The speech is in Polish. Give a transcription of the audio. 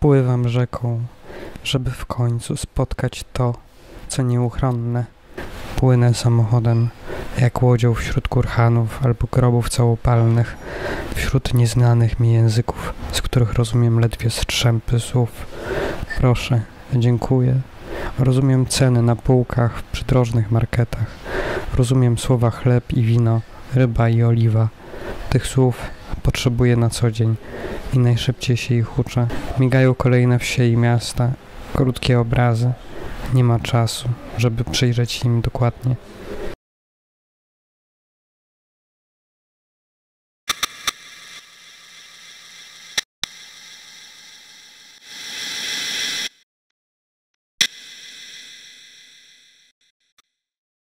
Pływam rzeką, żeby w końcu spotkać to, co nieuchronne. Płynę samochodem, jak łodzią wśród kurhanów albo grobów całopalnych, wśród nieznanych mi języków, z których rozumiem ledwie strzępy słów. Proszę, dziękuję. Rozumiem ceny na półkach w przydrożnych marketach. Rozumiem słowa chleb i wino, ryba i oliwa. Tych słów potrzebuję na co dzień i najszybciej się ich uczę. Migają kolejne wsie i miasta, krótkie obrazy. Nie ma czasu, żeby przyjrzeć się im dokładnie.